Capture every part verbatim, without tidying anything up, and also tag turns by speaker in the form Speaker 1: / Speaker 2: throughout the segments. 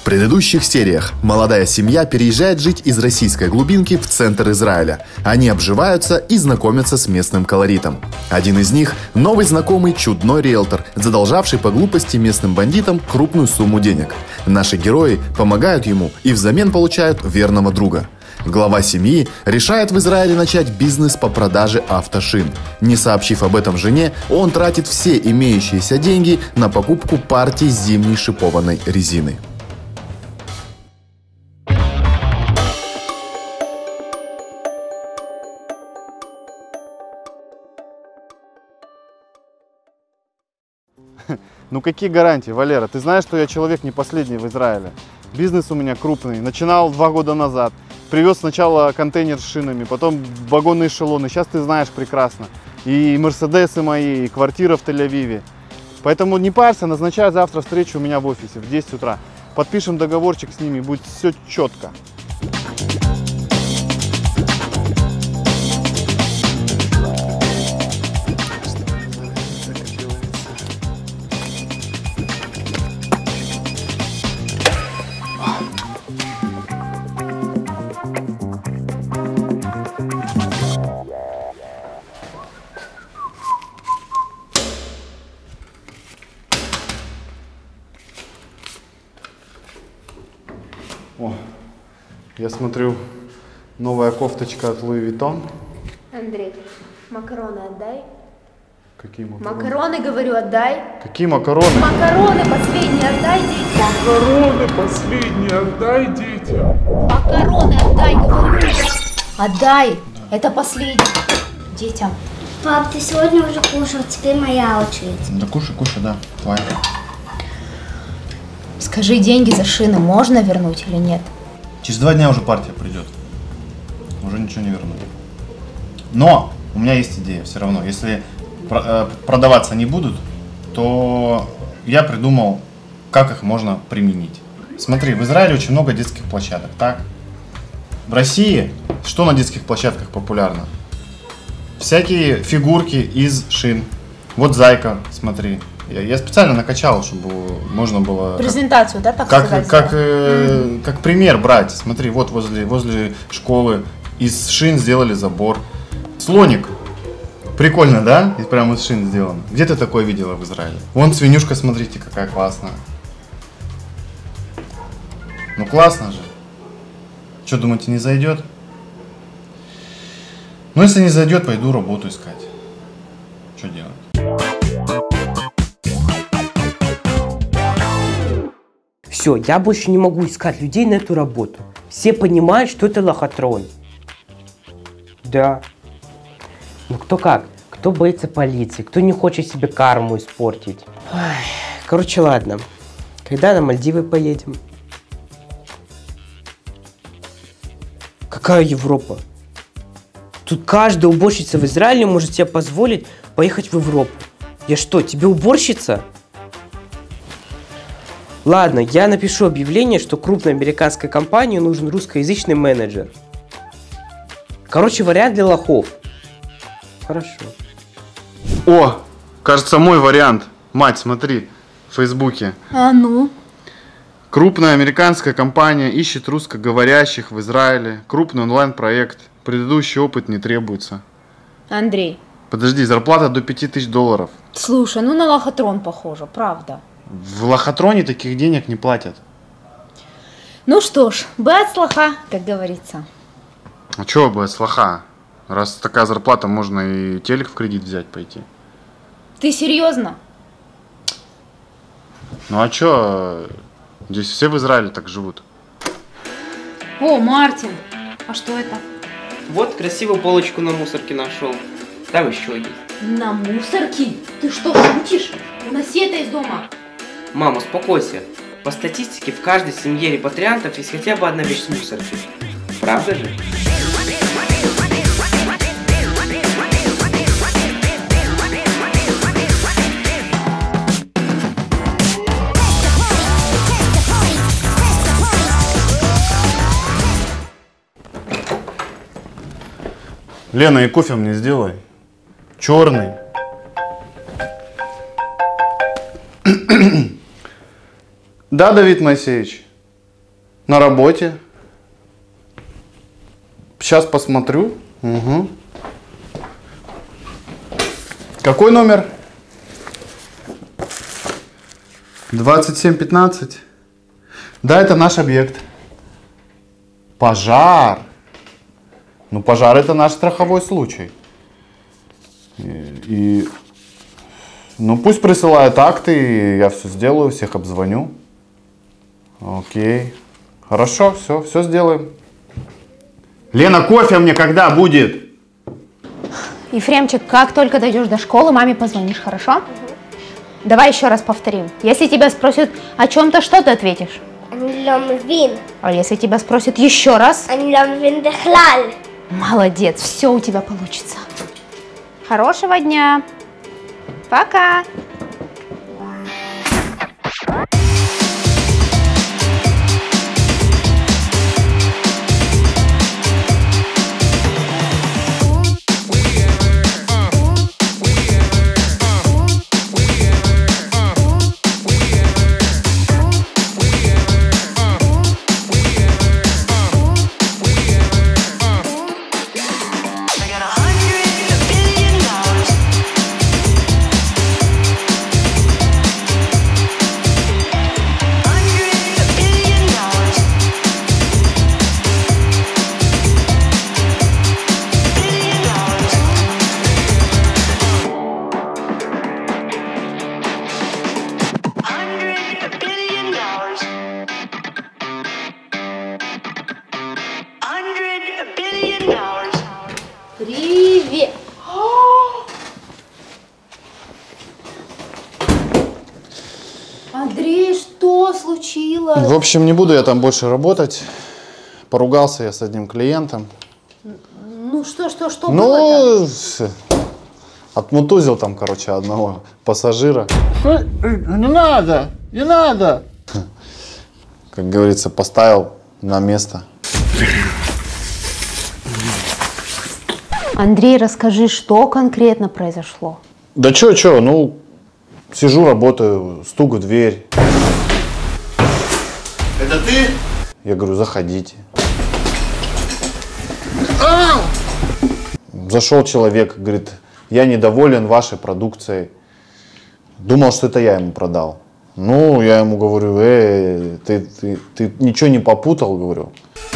Speaker 1: В предыдущих сериях молодая семья переезжает жить из российской глубинки в центр Израиля. Они обживаются и знакомятся с местным колоритом. Один из них – новый знакомый чудной риэлтор, задолжавший по глупости местным бандитам крупную сумму денег. Наши герои помогают ему и взамен получают верного друга. Глава семьи решает в Израиле начать бизнес по продаже автошин. Не сообщив об этом жене, он тратит все имеющиеся деньги на покупку партии зимней шипованной резины.
Speaker 2: Ну какие гарантии, Валера? Ты знаешь, что я человек не последний в Израиле. Бизнес у меня крупный. Начинал два года назад. Привез сначала контейнер с шинами, потом вагонные эшелоны. Сейчас ты знаешь прекрасно. И мерседесы мои, и квартира в Тель-Авиве. Поэтому не парься, назначай завтра встречу у меня в офисе в десять утра. Подпишем договорчик с ними, будет все четко. О, я смотрю, новая кофточка от Луи Виттон.
Speaker 3: Андрей, макароны отдай.
Speaker 2: Какие макароны?
Speaker 3: Макароны, говорю, отдай.
Speaker 2: Какие макароны?
Speaker 3: Макароны последние отдай детям.
Speaker 4: Макароны последние отдай детям.
Speaker 3: Макароны отдай, говорю. Отдай. Это последние. Детям.
Speaker 5: Пап, ты сегодня уже кушал, теперь моя очередь.
Speaker 6: Да кушай, кушай, да, твоя.
Speaker 3: Скажи, деньги за шины можно вернуть или нет?
Speaker 6: Через два дня уже партия придет. Уже ничего не вернуть. Но у меня есть идея все равно. Если продаваться не будут, то я придумал, как их можно применить. Смотри, в Израиле очень много детских площадок, так? В России что на детских площадках популярно? Всякие фигурки из шин. Вот зайка, смотри. Я, я специально накачал, чтобы можно было...
Speaker 3: Презентацию, да, так
Speaker 6: как,
Speaker 3: сказать?
Speaker 6: Как, э, mm-hmm. как пример брать. Смотри, вот возле, возле школы из шин сделали забор. Слоник. Прикольно, да? И прямо из шин сделано. Где ты такое видела в Израиле? Вон свинюшка, смотрите, какая классная. Ну классно же. Что, думаете, не зайдет? Ну, если не зайдет, пойду работу искать. Что делать?
Speaker 7: Все, я больше не могу искать людей на эту работу. Все понимают, что это лохотрон. Да. Ну кто как? Кто боится полиции? Кто не хочет себе карму испортить? Ой. Короче, ладно. Когда на Мальдивы поедем? Какая Европа? Тут каждая уборщица в Израиле может себе позволить поехать в Европу. Я что, тебе уборщица? Ладно, я напишу объявление, что крупной американской компании нужен русскоязычный менеджер. Короче, вариант для лохов. Хорошо.
Speaker 2: О, кажется, мой вариант. Мать, смотри, в Фейсбуке.
Speaker 3: А ну?
Speaker 2: Крупная американская компания ищет русскоговорящих в Израиле. Крупный онлайн-проект. Предыдущий опыт не требуется.
Speaker 3: Андрей.
Speaker 2: Подожди, зарплата до пяти тысяч долларов.
Speaker 3: Слушай, ну на лохотрон похоже, правда.
Speaker 2: В лохотроне таких денег не платят.
Speaker 3: Ну что ж, бэт лоха, как говорится.
Speaker 2: А чего бы с лоха? Раз такая зарплата, можно и телек в кредит взять пойти.
Speaker 3: Ты серьезно?
Speaker 2: Ну а чё? Здесь все в Израиле так живут.
Speaker 3: О, Мартин, а что это?
Speaker 8: Вот красивую полочку на мусорке нашел. Там еще есть.
Speaker 3: На мусорке? Ты что, шутишь? Уноси это из дома.
Speaker 8: Мама, успокойся. По статистике, в каждой семье репатриантов есть хотя бы одна вещь с мусорки. Правда же?
Speaker 2: Лена, и кофе мне сделай. Черный. Да, Давид Моисеевич. На работе. Сейчас посмотрю. Угу. Какой номер? двадцать семь пятнадцать. Да, это наш объект. Пожар. Ну, пожар это наш страховой случай. И, и ну, пусть присылают акты, я все сделаю, всех обзвоню. Окей. Хорошо, все, все сделаем. Лена, кофе мне когда будет?
Speaker 3: Ефремчик, как только дойдешь до школы, маме позвонишь, хорошо? Угу. Давай еще раз повторим. Если тебя спросят о чем-то, что ты ответишь? А если тебя спросят еще раз? Молодец, все у тебя получится. Хорошего дня. Пока.
Speaker 5: Привет!
Speaker 3: Андрей, что случилось?
Speaker 2: В общем, не буду я там больше работать. Поругался я с одним клиентом.
Speaker 3: Ну что, что, что
Speaker 2: ну,
Speaker 3: было-то?
Speaker 2: Отмутузил там, короче, одного пассажира.
Speaker 9: Не надо, не надо.
Speaker 2: Как говорится, поставил на место.
Speaker 3: Андрей, расскажи, что конкретно произошло?
Speaker 2: Да чё, чё, ну, сижу, работаю, стук в дверь.
Speaker 9: Это ты?
Speaker 2: Я говорю, заходите. Зашел человек, говорит, я недоволен вашей продукцией. Думал, что это я ему продал. Ну, я ему говорю, э, ты, ты, ты ничего не попутал, говорю.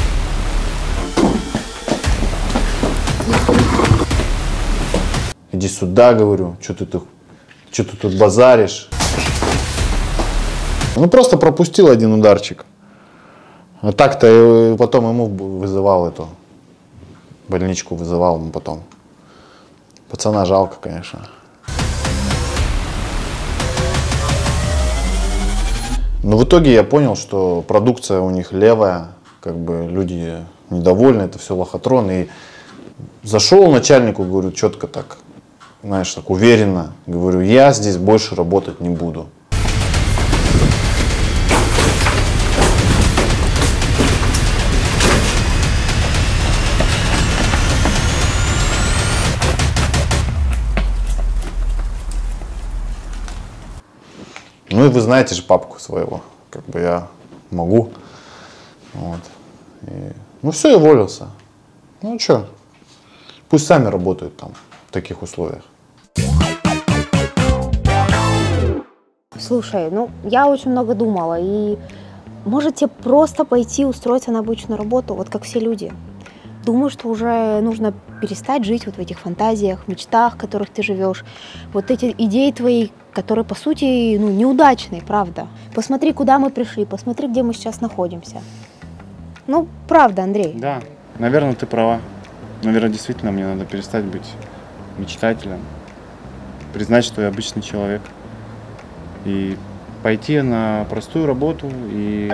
Speaker 2: Иди сюда, говорю, что ты, тут, что ты тут базаришь. Ну, просто пропустил один ударчик. А так-то потом ему вызывал эту больничку, вызывал ему потом. Пацана жалко, конечно. Но в итоге я понял, что продукция у них левая, как бы люди недовольны, это все лохотрон. И зашел начальнику, говорю, четко так, знаешь, так уверенно, говорю, я здесь больше работать не буду. Ну и вы знаете же папку своего, как бы я могу. Вот. И, ну все, я уволился. Ну что, пусть сами работают там в таких условиях.
Speaker 3: Слушай, ну я очень много думала, и может тебе просто пойти устроиться на обычную работу, вот как все люди. Думаю, что уже нужно перестать жить вот в этих фантазиях, мечтах, в которых ты живешь. Вот эти идеи твои, которые по сути ну, неудачные, правда. Посмотри, куда мы пришли, посмотри, где мы сейчас находимся. Ну, правда, Андрей.
Speaker 2: Да, наверное, ты права. Наверное, действительно мне надо перестать быть мечтателем, признать, что я обычный человек, и пойти на простую работу и...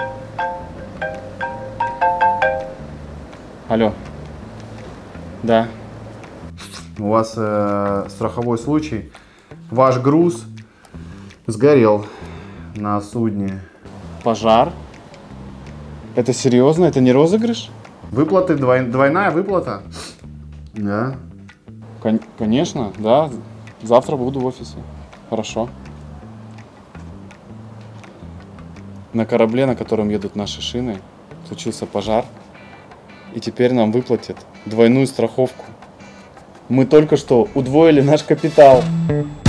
Speaker 2: Алло. Да. У вас э, страховой случай. Ваш груз сгорел на судне. Пожар? Это серьезно? Это не розыгрыш? Выплаты, двой, двойная выплата? Да. Кон конечно, да. Завтра буду в офисе. Хорошо. На корабле, на котором едут наши шины, случился пожар. И теперь нам выплатят двойную страховку. Мы только что удвоили наш капитал.